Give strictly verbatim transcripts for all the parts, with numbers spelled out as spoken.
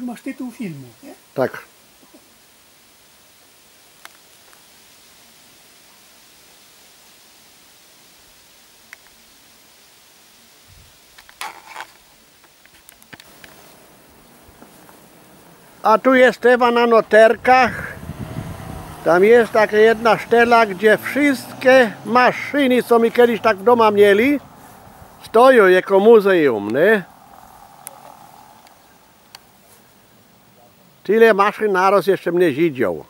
masz tytuł filmu, nie? Tak. A tu jest Ewa na Noterkach. Tam jest taka jedna szczela, gdzie wszystkie maszyny, co mi kiedyś tak w domu mieli, stoją jako muzeum, nie? Tyle maszyn naraz jeszcze mnie widział.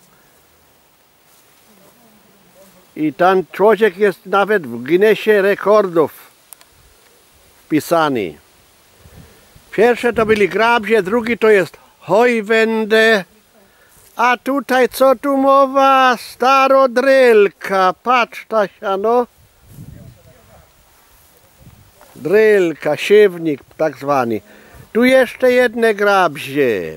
I ten człowiek jest nawet w Guinnessie rekordów wpisany. Pierwsze to byli grabzie, drugi to jest hojwędę. A tutaj co tu mowa? Starodrylka. Patrz Tasia, no. Drylka, siewnik tak zwany. Tu jeszcze jedne grabzie.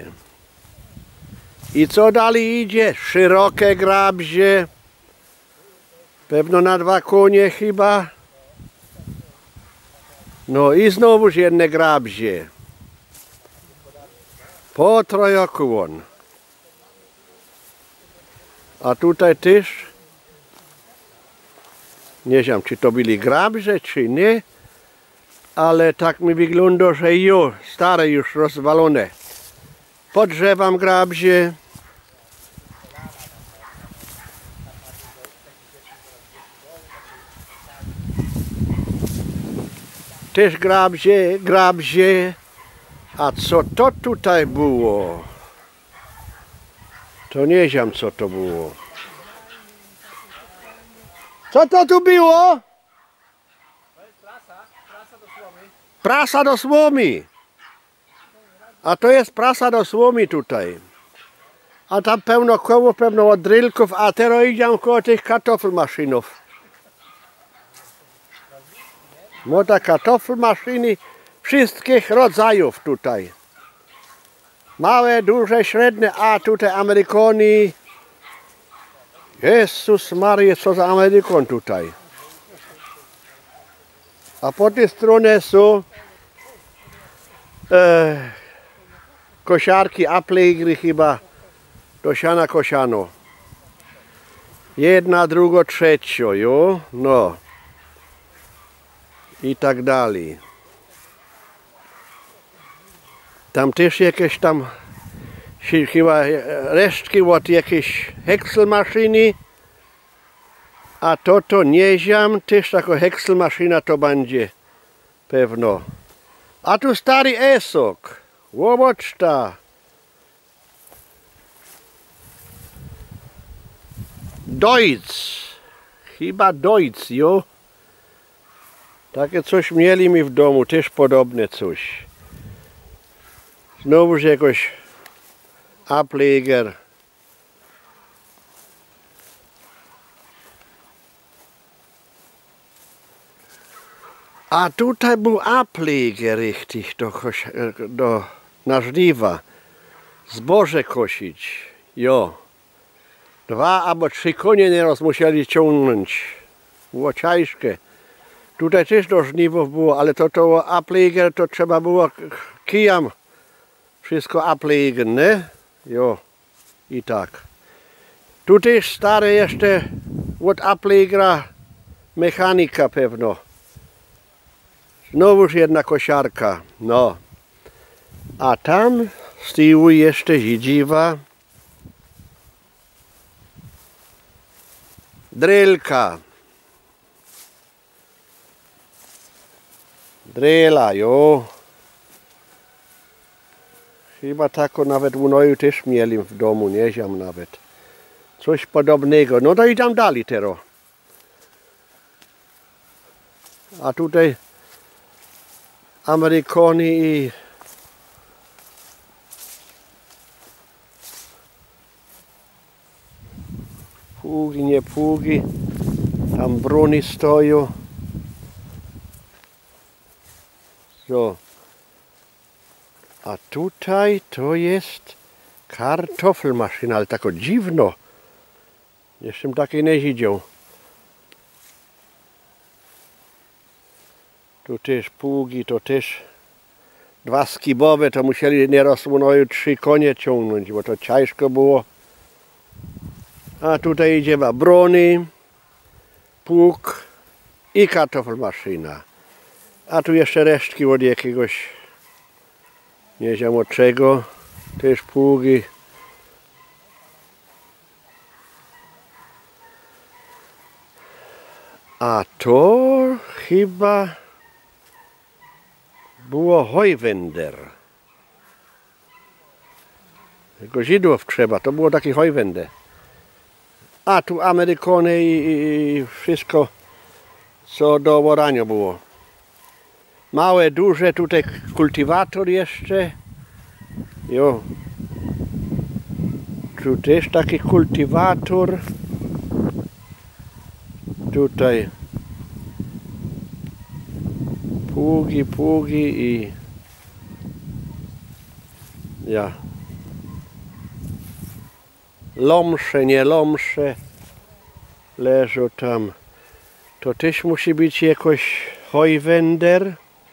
I co dalej idzie? Szerokie grabzie. Pewno na dwa konie chyba. No i znowuż jedne grabzie. Po trojokłon. A tutaj też, nie wiem, czy to byli grabże, czy nie, ale tak mi wygląda, że jo, stare już rozwalone. Podrzewam grabzie. Też grabzie, grabzie. A co to tutaj było? To nie wiem, co to było. Co to tu było? To jest prasa, prasa do słomy. Prasa do słomy. A to jest prasa do słomy tutaj. A tam pełno koło, pełno od drylków, a teraz idziemy koło tych kartofelmaszynów. Młoda kartofelmaszyny wszystkich rodzajów tutaj. Małe, duże, średnie, a tutaj Amerykoni. Jezus Maria, co za Amerykon tutaj. A po tej stronie są e, kosiarki, aplegry chyba, do siana kosiano. Jedna, druga, trzecia, jo, no. I tak dalej. Tam też jakieś tam chyba resztki od jakiejś hekselmaszyny. A to to nie wiem, też taka hekselmaszyna to będzie pewno. A tu stary esok. Zobacz ta. Deutz. Chyba Deutz, jo. Takie coś mieli mi w domu, też podobne coś. Znowuż jakoś Ableger. A tutaj był Ableger richtig do, do, na żniwa. Zboże kosić. Jo. Dwa albo trzy konie nieraz musieli ciągnąć. Było ciężkie. Tutaj też do żniwów było, ale to, to Ableger to trzeba było kijam wszystko ablegen, nie? Jo, i tak. Tu też stare jeszcze od ablegra mechanika pewno. Znowuż jedna kosiarka, no. A tam z tyłu jeszcze ziedziwa. Drylka. Dryla, jo. Chyba tako nawet u Noju też mieli w domu, nie wiem nawet. Coś podobnego. No to idziemy dalej teraz. A tutaj Amerykoni i pługi, nie pługi. Tam broni stoją. So. A tutaj to jest kartofelmaszyna, ale tako dziwno. Jeszcze takiej nie widział. Tu też pługi, to też dwa skibowe, to musieli nieraz no, trzy konie ciągnąć, bo to ciężko było. A tutaj idzie brony, pług i kartofelmaszyna. A tu jeszcze resztki od jakiegoś, nie wiem od czego, też pługi. A to chyba było hojwender. Tylko Żydów trzeba, to było taki hojwender. A tu Amerykony i, i wszystko, co do orania było. Małe, duże, tutaj kultywator jeszcze. Jo. Tu też taki kultywator. Tutaj pługi, pługi i ja. Lomsze, nie lomsze leżą tam. To też musi być jakoś hojwender.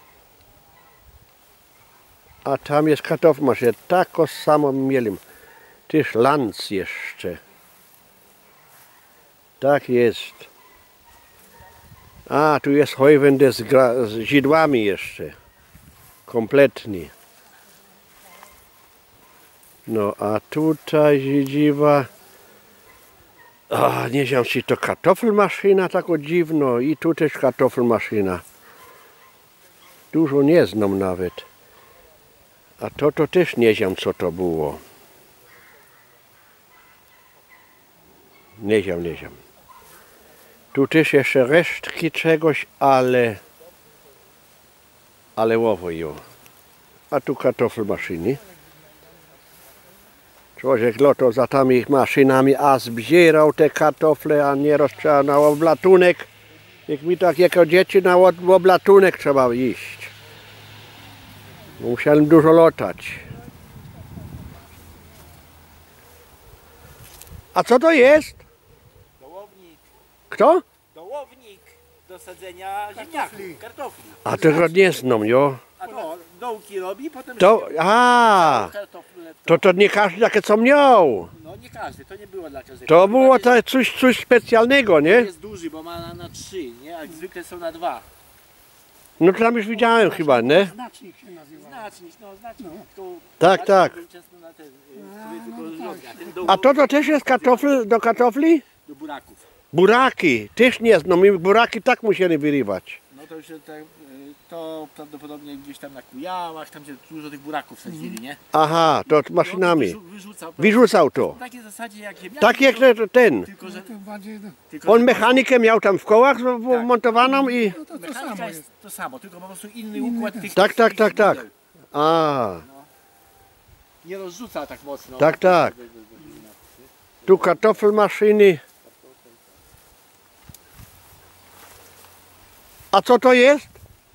A tam jest kartoffelmaszyna. Tak samo mieli. Też lanc jeszcze. Tak jest. A, tu jest hojwender z, z żydłami jeszcze. Kompletnie. No, a tutaj Żydziwa. A, nie wiem, czy to kartoffelmaszyna tak dziwno. I tu też kartoffelmaszyna. Dużo nie znam nawet. A to, to też nie wiem, co to było. Nie wiem, nie wiem. Tu też jeszcze resztki czegoś, ale... Ale owo jo. A tu kartoffelmaszyny. Człowiek loto za tymi maszynami, a zbierał te kartofle, a nie trzeba na oblatunek. Jak mi tak jako dzieci na oblatunek trzeba iść. Musiałem dużo lotać. A co to jest? Dołownik. Kto? Dołownik do sadzenia ziemniaków, kartofli. A tego nie znam, jo. A to dołki robi, potem... To, a, kartofle, to to nie każdy takie co miał. No nie każdy, to nie było dla każdego. To było bardziej, to coś, coś specjalnego, że nie? jest duży, bo ma na, na trzy, nie? A zwykle są na dwa. No to tam już widziałem chyba, nie? Znacznik się nazywa. Znacznik, no znacznik. Tylko Tak, tak. był często na ten, y, który tylko robi, a ten do, A to to też jest kartofel do kartofli? do buraków. Buraki, też nie znam, my buraki tak musieli wyrywać. No to już tak, y, to prawdopodobnie gdzieś tam na Kujałach, tam gdzie dużo tych buraków sadzili, nie? Aha, to maszynami. I on wyrzucał, Wyrzucał to. w takiej zasadzie jak ziemniaki. Tak jak ten. Tylko, że, To bardziej, no tylko, On że mechanikę miał tam w kołach wmontowaną i... to, to mechanika samo jest jest. to samo, tylko po prostu inny układ tych Tak, tych- tak, tych tak, tak. źródeł. A, Nie rozrzuca tak mocno. Tak, tak. tu kartoffelmaszyny. A co to jest?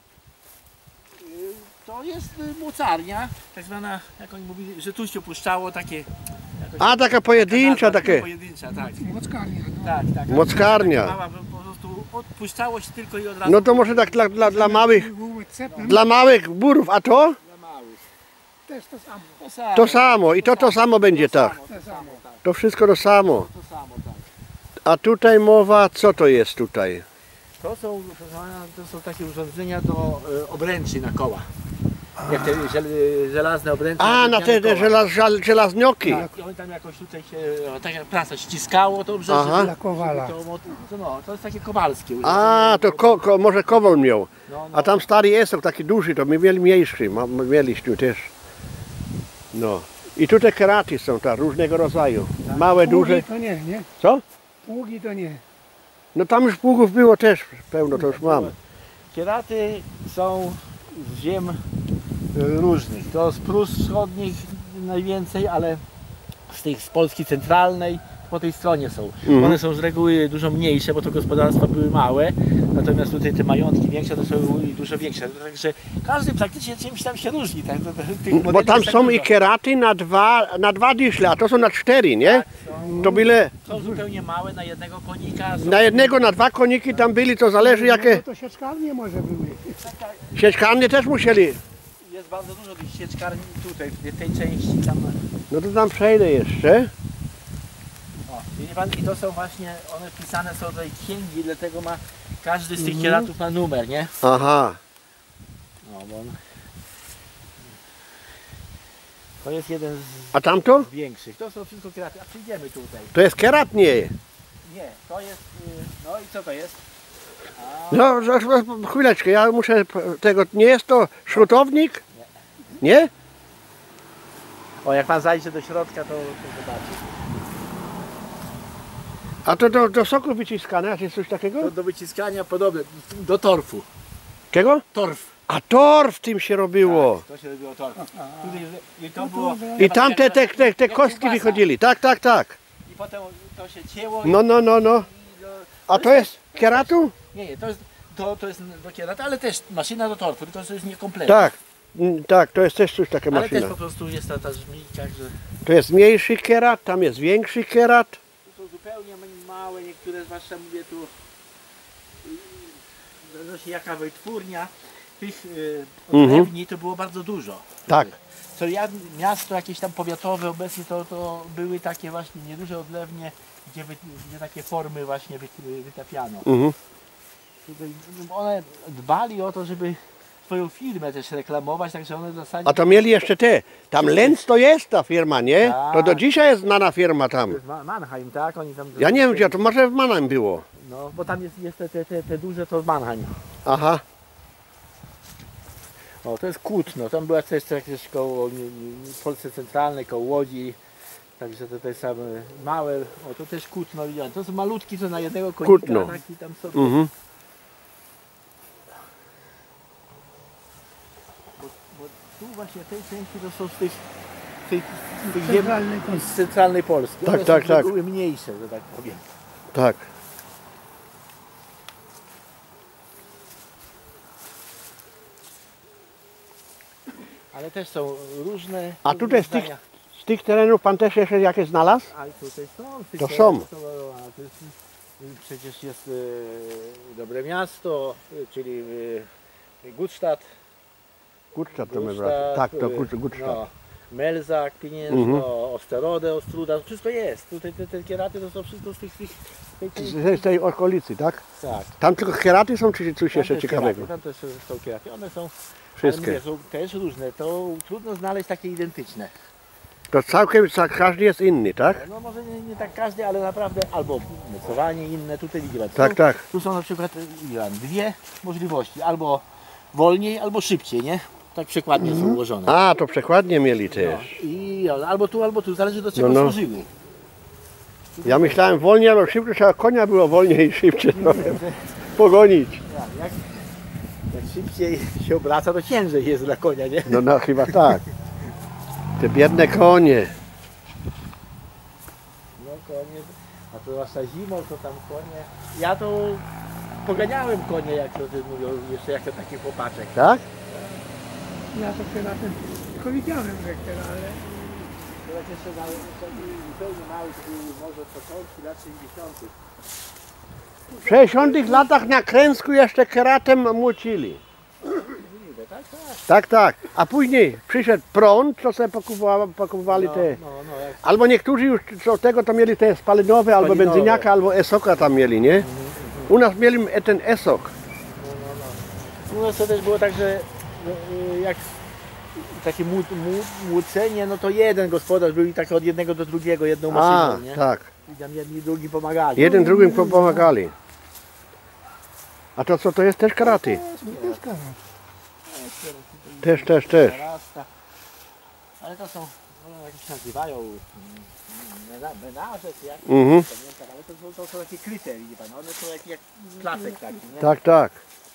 To jest y, mocarnia, tak zwana, jak oni mówili, że tu się puszczało takie... jakoś- A, taka pojedyncza, nazwa, takie. Pojedyncza, tak. Mockarnia. No. Tak, tak. Mockarnia. Mała, po prostu odpuszczało się tylko i od razu No to może tak dla, dla, dla małych, Były cepem, dla małych burów, a to? dla małych. też to samo. To samo. To samo i to to samo będzie tak. samo, To to samo. samo, tak. To wszystko to samo. To samo, tak. A tutaj mowa, co to jest tutaj? To są, proszę pana, to są takie urządzenia do y, obręczy na koła. Jak te żel, żelazne obręcze. A, na te, te koła. żelaz, żel- żelaznioki. Tak, i on tam jakoś tutaj się, o, tak jak prasa ściskało, to dobrze, Aha. żeby, Dla kowala. żeby to, to, no, to jest takie kowalskie A, to ko, ko, może kowal miał. no, no. A tam stary esok, taki duży, to my mieli mniejszy, ma- mieliśmy też. No. I tutaj keraty są tak, różnego rodzaju. Małe, duże. Pługi to nie, nie? Co? Pługi to nie. No tam już pługów było też pełno, to już mam. Kieraty są z ziem y, różnych. To z Prus wschodnich najwięcej, ale z tych z Polski centralnej po tej stronie są. Mhm. One są z reguły dużo mniejsze, bo to gospodarstwa były małe, natomiast tutaj te majątki większe to są i dużo większe. Także każdy praktycznie czymś tam się różni. Tak? To- to- tych Bo modeli tam jest tak są dużo. i keraty na dwa, na dwa dyszle, a to są na cztery, nie? Tak, są, To byle są zupełnie małe na jednego konika. Są na jednego, na dwa koniki tam byli, to zależy No jakie. to sieczkarnie może były. Sieczkarnie też musieli. jest bardzo dużo tych sieczkarni tutaj, w tej części tam. No to tam przejdę jeszcze. O, widzi pan, i to są właśnie, one pisane są tutaj księgi, dlatego ma każdy z tych Mhm. kieratów ma numer, nie? Aha. No, bo on... To jest jeden z A tamto? z większych. To są wszystko kieraty. A przyjdziemy tutaj. To jest kerat? Nie. Nie, to jest. y, No i co to jest? A, No, za- za- chwileczkę, ja muszę p- tego, nie jest to szrutownik? Nie? O, jak pan zajdzie do środka, to, to zobaczy. A to do, do soku wyciskane, a czy coś takiego? To do wyciskania podobne. Do torfu. Czego? Torf. A torf tym się robiło. Tak, to się robiło torf. Tutaj, I to było. I tam te, te, te, te jak kostki kiełbasa. wychodzili, tak, tak, tak. I potem to się cięło. No, no, no, no. I do... A to jest kieratu? Nie, nie, to jest, to, to jest do kierata, ale też maszyna do torfu, tylko to jest niekompletna. Tak, mm, tak, to jest też coś taka Ale też maszyna. po prostu jest ta, ta żmijka, że To jest mniejszy kierat, tam jest większy kierat. tu są zupełnie małe, niektóre zwłaszcza mówię tu, no się jaka wytwórnia, tych y, Mhm. odlewni to było bardzo dużo. Tak. Co ja, miasto jakieś tam powiatowe obecnie to, to były takie właśnie nieduże odlewnie, gdzie, wy, gdzie takie formy właśnie wy, wytapiano. Mhm. Tutaj one dbali o to, żeby swoją firmę też reklamować, także one w zasadzie... A to mieli jeszcze te. Tam Lenz to jest ta firma, nie? To do dzisiaj jest znana firma tam. To jest Ma- Mannheim, tak? Oni tam... Ja nie wiem gdzie, to może w Mannheim było. No, bo tam jest, jest te, te, te, te duże, to w Mannheim. Aha. O, to jest Kutno, tam była też jakieś koło nie, nie, w Polsce Centralnej, koło Łodzi. Także to te same małe, o to też Kutno, widziałem. To są malutki, co na jednego konika, Kutno. taki tam sobie. Mhm. Bo, bo tu właśnie tej części to są z tych, tych, tych ziem, Centralnej Polski. z centralnej Polski. Tak, One tak, są z tak. reguły mniejsze, że tak powiem. Tak. Ale też są różne. A różne tutaj z tych, zdania. z tych terenów pan też jeszcze jakieś znalazł? Ale tutaj są. tych To terenów są. a to jest, przecież jest e, Dobre Miasto, e, czyli e, Gutstadt. Gutstadt to my Gutstadt, brać. Tak, to e, Gut- Gutstadt. No, Melzak, Pieniężno, Mhm. Osterode, Ostruda, wszystko jest. Tutaj te, te kieraty to są wszystko z tych, tych tej, tej, Z, z tej okolicy, tak? tak. Tam tylko kieraty są, czy coś Tam jeszcze też ciekawego? kieraty, Tam też są kieraty. One są, ale Wszystkie. mówię, są też różne. To trudno znaleźć takie identyczne. To całkiem, ca- każdy jest inny, tak? No może nie, nie tak każdy, ale naprawdę albo mocowanie inne, tutaj widzi pan. Tak, tu, tak. Tu są na przykład widzi pan, dwie możliwości, albo wolniej, albo szybciej, nie? Tak przekładnie są ułożone. A, to przekładnie mieli No, też. i albo tu, albo tu, zależy do czego No, no. służyły. Ja myślałem wolniej albo szybciej, trzeba konia było wolniej i szybciej trochę pogonić. Jak, jak, jak szybciej się obraca, to ciężej jest dla konia, nie? No, no chyba tak. Te biedne konie. No konie, a to zwłaszcza zimą, to tam konie. Ja to poganiałem konie, jak to ty mówią, jeszcze jako taki chłopaczek. Tak? Ja to keratem tylko widziałem wektor, ale To tak jeszcze na, zupełnie mały, to był może początki lat sześćdziesiątych. W sześćdziesiątych latach na Kręsku jeszcze keratem młocili. Niby, tak, tak. Tak, tak. A później przyszedł prąd, co sobie pokupowali, pokupowali No, te. no, no, jak Albo niektórzy już co tego to mieli te spalinowe, albo Spalinowe. benzyniaka, albo esoka tam mieli, nie? U nas mieli ten esok. u nas to też było tak, że no, y, jak takie młó, młó, młócenie, no to jeden gospodarz był i tak od jednego do drugiego, jedną A, maszyną, nie? tak. I tam jedni drugi pomagali. Jeden drugim po- pomagali. A to co to jest też karaty? to jest karat. Też, też, też. Zarasta. Ale to są, no, jak się nazywają, mm, mena- menaże czy jak, Mhm. nie pamiętam, ale to są, to są takie kryte, widzi pan, one są jak, jak placek taki, nie? Tak, tak.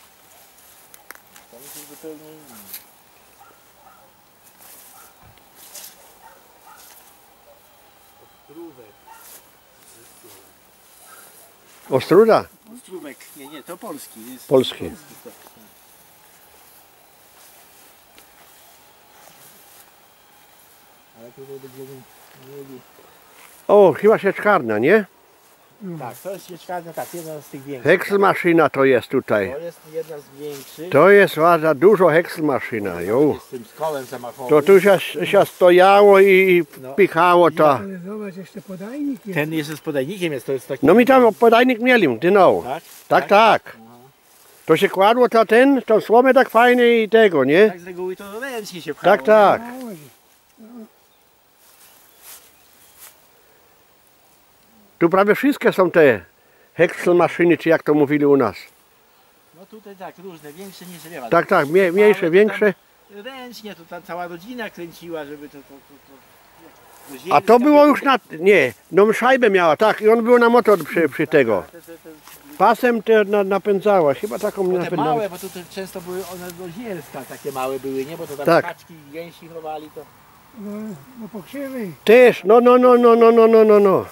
To jest zupełnie inny. Ostrówek. Ostruda? Ostrówek, nie, nie, to polski. Jest Polski. tak. Ale tutaj będziemy mieli... O, chyba sieczkarnia, nie? Tak, to jest sieczkarnia, tak, jedna z tych większych. Hekselmaszyna to jest tutaj. To jest jedna z większych. To jest ładna, dużo hekselmaszyna. Jo. Z tym kołem zamachowym. To tu się, się stojało i pichało to. Ale zobacz, jeszcze podajnik jest. Ten jeszcze z podajnikiem jest, to jest taki... No mi tam podajnik mieli, genau. Tak? Tak, tak. To się kładło to ten, tą słomę tak fajnie i tego, nie? Tak z reguły to ręcznie się pchało. Tak, tak. Tu prawie wszystkie są te hekselmaszyny, czy jak to mówili u nas. No tutaj tak, różne, większe niż lewa. Tak, tak, mie, mniejsze, większe. Ręcznie to tam cała rodzina kręciła, żeby to... to, to, to, to A to było już na... Nie, no szajbę miała, tak, i on był na motor przy, przy tego. Te, te, te, Pasem te na, napędzała, chyba taką Bo te napędzała. małe, bo tutaj często były one do zielska, takie małe były, nie? Bo to tam Tak. kaczki i gęsi chowali, to... No, no pokrzywy. Też, no, no, no, no, no, no, no, no, no.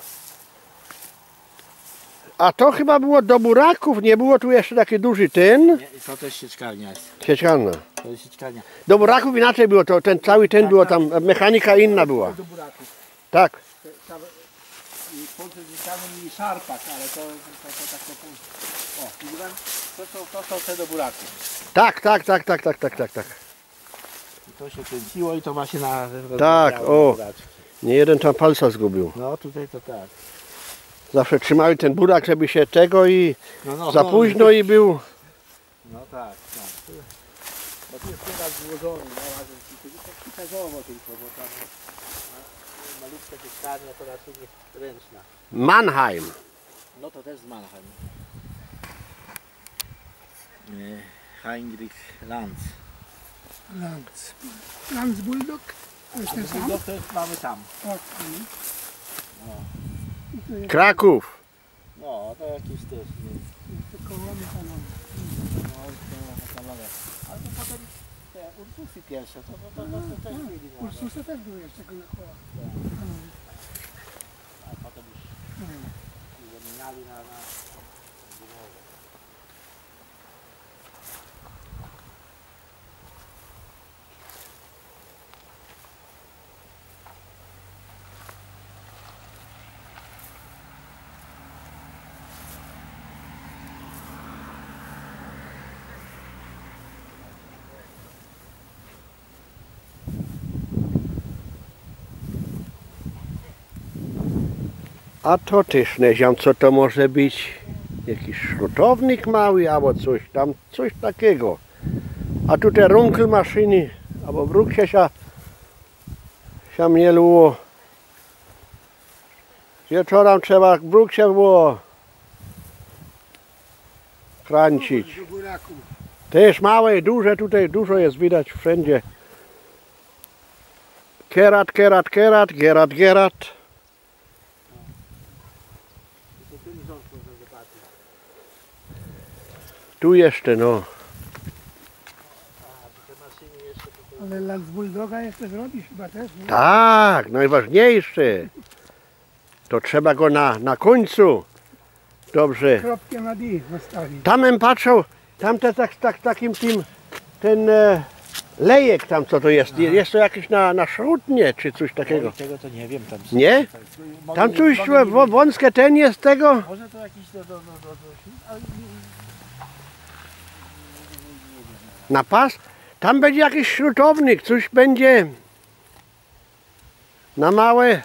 A to chyba było do buraków, nie było tu jeszcze taki duży ten. Nie, to też sieczkarnia jest. Sieczkarna. To jest sieczkarnia. Do buraków inaczej było, to ten cały ten było tam, mechanika inna była. Do buraków. Tak. Te- tam- I pod sieczkarnią i szarpak, ale to, to, to, tak to... O, widzi pan? To, to, to są te do buraków. Tak, tak, tak, tak, tak, tak, tak, tak. I to się kręciło i to ma się na... Tak, rozbijało o. na buraczki. Nie jeden tam palca zgubił. No tutaj to tak. Zawsze trzymali ten burak, żeby się tego i No, no, za no, późno i był. No tak, tak. Tu- Bo tu jest teraz złożony, no razem ci to tak przekazowo tylko, bo tam no, malutka sieczkarnia to raczej nie ręczna. Mannheim. No to też z Mannheim. E, Heinrich Lanz. Lanz. Lanz Bulldog. To jest ten sam. Bulldog to jest mamy tam. Tak. mhm. No, I tu jest Kraków. no to jakieś też, nie jeszcze kołami tam. no, to metalowe. Ale to potem te Ursusy pierwsze, to, to, to, to, to też mieli na, no, Ursusy też były jeszcze go na kołach. a potem już Mhm. zamieniali na, na, na gumowe. A to też nie wiem, co to może być. Jakiś szrotownik mały albo coś tam, coś takiego. A tu te runkelmaszyny, albo wróg się się, się mieliło. Wieczorem trzeba wróg się było kręcić. Do buraku. Też małe, duże, tutaj dużo jest widać wszędzie. Kerat, kerat, kerat, gerat, gerat. To ten rząd można zobaczyć. Tu jeszcze, no. A, bo te maszyny jeszcze to, to Ale Lanz Bulldoga jeszcze zrobisz chyba też, nie? Tak, najważniejsze. To trzeba go na, na końcu. Dobrze. Kropkę na D zostawić. Tam bym patrzył, tam te, tak, tak, takim tym, ten e, lejek tam co to jest. Jest to jakieś na, na szrutnie czy coś takiego. Oj, tego to nie wiem tam. Nie? Mogę Tam nie- coś mogę nie wo- wąskie ten jest tego. Może to jakiś do, do, do, do, do ale nie, Na pas. Tam będzie jakiś śrutownik, coś będzie na małe.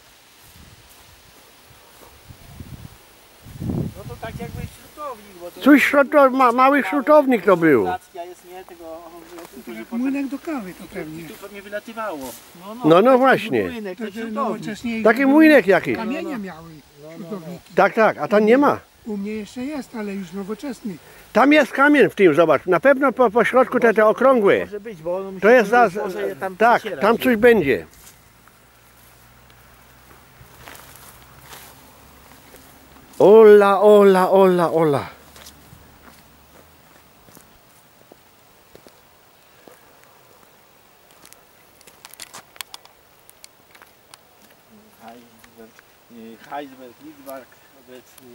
no to tak jakby śrutownik, bo to... Coś śrutow, ma, mały śrutownik to był. Regulacja jest nie tego, To tylko że jak potem młynek do kawy to pewnie. tu pewnie wylatywało. No, No, no taki właśnie. Młynek, to To te śrutownik. nowocześniejsze Taki młynek jakiś. kamienie miały śrutowniki. Tak, tak, a tam nie ma. U mnie jeszcze jest, ale już nowoczesny. Tam jest kamień w tym, zobacz. Na pewno po, po środku te, te okrągłe. Może być, bo ono musi To jest za, może je tam tak, przecierać. tam coś będzie. Ola, ola, ola, ola. Heisberg, nie, Heisberg, Lidwark obecnie.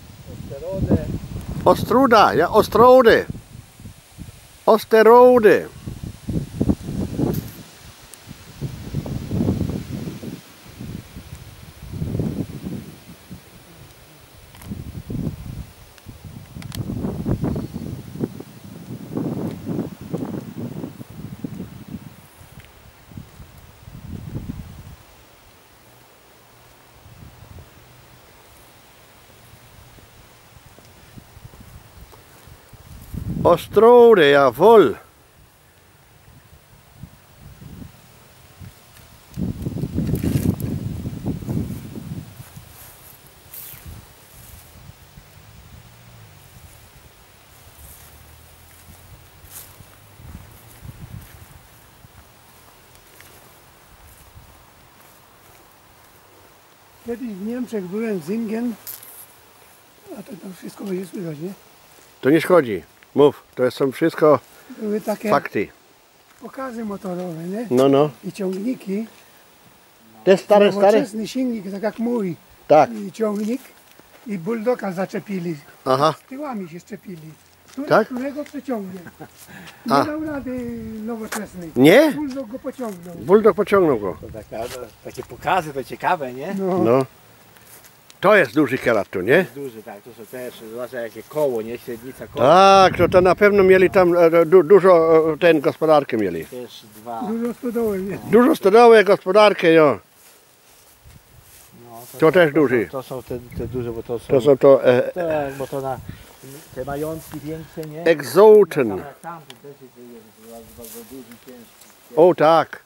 Osterode. Ostruda, ja, Ostrode. Osterode. Ostrode, jawohl. Kiedyś w Niemczech byłem z Ingen, a to, to wszystko będzie słychać, nie? To nie szkodzi. Mów, to są wszystko Były takie fakty. pokazy motorowe, nie? No, no. I ciągniki. Te stare, stare? Nowoczesny silnik, tak jak mój. Tak. I ciągnik. I bulldoga zaczepili. Aha. Z tyłami się szczepili. Który, Tak? Którego przeciągnie. Nie A. dał rady nowoczesny. Nie? Bulldog go pociągnął. Bulldog pociągnął go. To taka, no, takie pokazy to ciekawe, nie? No. No. To jest duży kierat tu, nie? Duży, tak, to są też, zwłaszcza jakie koło, nie? Średnica koło. Tak, to, to na pewno mieli tam e, du, dużo e, ten gospodarkę mieli. Też dwa. Dużo stodoły, nie? Dużo stodołę, gospodarkę, jo. No, To też duży. To, to są te, te duże, bo to są... To są to e, Tak, bo to na te majątki większe, nie? Exoten. Tam, tam też jest, jest bardzo, bardzo duży, ciężki. O tak.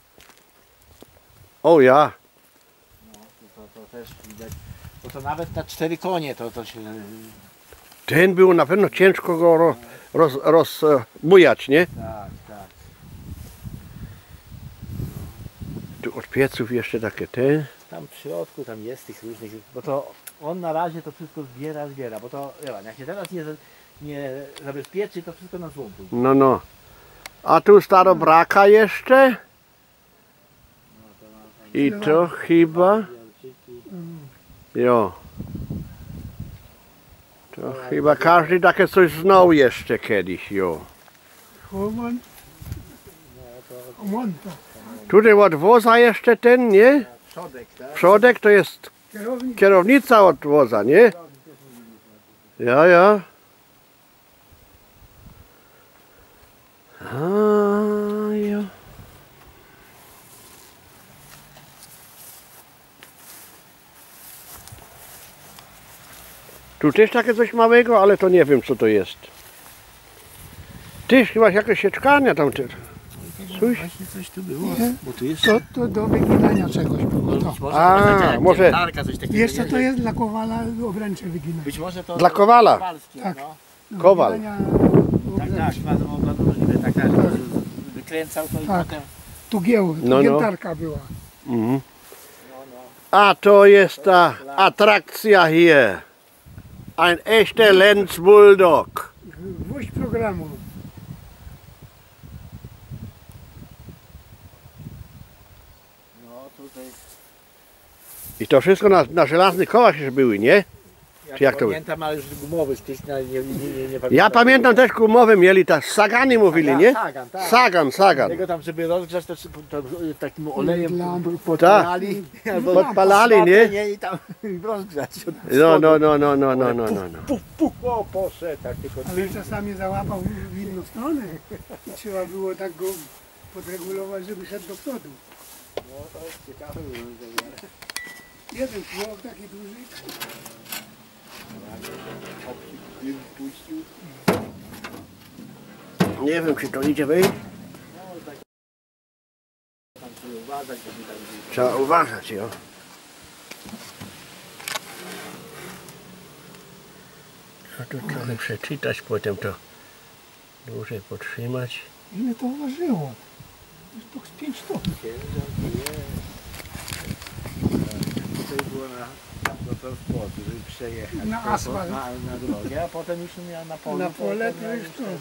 O ja. No, to, to, to też widać. Bo to nawet na cztery konie to, to się... Ten było na pewno ciężko go ro, roz, rozbujać, nie? Tak, tak. Tu od pieców jeszcze takie te. Tam w środku tam jest tych różnych, bo to on na razie to wszystko zbiera, zbiera, bo to ja, jak się teraz nie, za- nie zabezpieczy, to wszystko na złom pójdzie. No, no. A tu starobraka jeszcze. I to chyba. Jo. To chyba każdy takie coś znał jeszcze kiedyś, jo. Chomon. Chomon to. Tutaj od woza jeszcze ten, nie? Przodek, tak? Przodek to jest Kierownik. kierownica od woza, nie? Ja, ja. A, jo. Tu też takie coś małego, ale to nie wiem co to jest. Ty chyba jakieś sieczkania tam ty. Coś? Właśnie coś tu było, Nie. bo tu jest... To, to do wyginania czegoś było. To. Być może A, to taka jak może- piętnarka, coś takiego. Jeszcze nie to wiem. jest dla kowala obręcze wyginać. Być może to... Dla kowala. Kowalskie, Tak. no. Do Kowal. wyginania Tak, obręczy. tak, bardzo, bardzo możliwe, tak, tak. Wykręcał to i Tak. potem... Tu gieł, tu No, no. giętarka była. Mhm. No, no. A to jest ta atrakcja hier. Ein echter Lenz Bulldog. Gwóźdź programu. No tutaj... I to wszystko na, na żelaznych kołach już były, nie? Ja Czy jak to- pamiętam, ale już gumowych tych nie, nie, nie, nie, nie pamiętam. Ja pamiętam też gumowe mieli, ta sagany mówili, nie? Sagan, tak. Sagan, sagan. Tego tam, żeby rozgrzać, to, to, to takim olejem Dla- p- podpalali. albo Podpalali, szmatę, nie? nie? I tam rozgrzać. od No, spodu. no, no, no, no, no, no, no. no. Puf, puf, o, poszedł, tak tylko... Ale czasami załapał w inną stronę. I trzeba było tak go podregulować, żeby szedł do przodu. No, to jest ciekawe. Jeden tłok taki duży. Puścił. Nie wiem, czy to idzie wyjść. Tam sobie uważać, żeby tam... Trzeba uważać, jo. A tu trochę przeczytać, potem to dłużej potrzymać. Ile to ważyło? To z pięć ton. Tutaj było na, do transportu, żeby przejechać. Na po- asfalt. Na, na drogę, a potem już miał na polu. Na pole to to już to.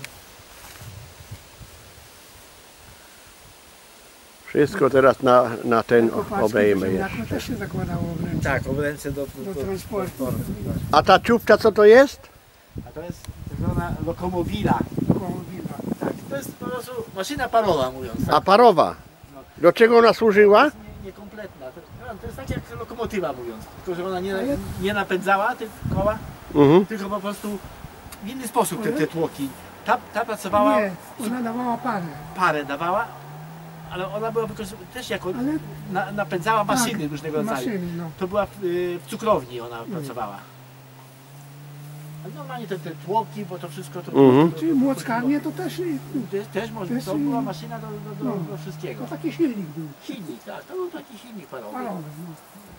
Wszystko teraz na, na ten Kopaczki obejmę do jeszcze. ziemniaków też się zakładało wręcz. Tak, obręcze do, do, Do transportu. A ta ciupcia co to jest? A to jest tak zwana lokomowila. Kołowina. Tak, to jest po prostu maszyna parowa, mówiąc. Tak. A parowa? Do czego ona służyła? jest nie, niekompletna. To, to jest tak jak lokomotywa, mówiąc. Tylko, że ona nie, nie napędzała tych koła, Mhm. tylko po prostu w inny sposób te, te tłoki. Ta, ta pracowała, Nie, ona dawała parę. parę dawała, ale ona była wykorzystywana też jako Ale na, napędzała maszyny tak, różnego rodzaju. maszyny, no. To była w, y, w cukrowni ona pracowała. A normalnie te, te tłoki, bo to wszystko to... Mhm. Czyli młockarnie to też y, Też, też może, Też, to była y, maszyna do, do, do, no. do wszystkiego. to taki silnik był. Silnik, tak, to był taki silnik parowy. Parowy, no.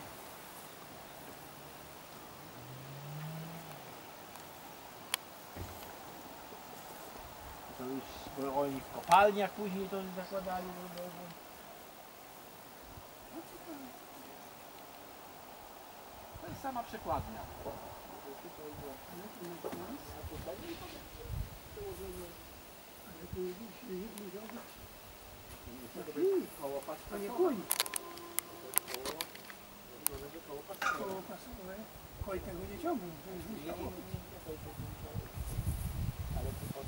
To już bo oni w kopalniach później to zakładali. Do, do, do. To jest sama przekładnia. To nie koń. Koło pasowe. Koń tego nie ciągnął. To jest Nie, nie, nie, nie, to- to- to- ale to-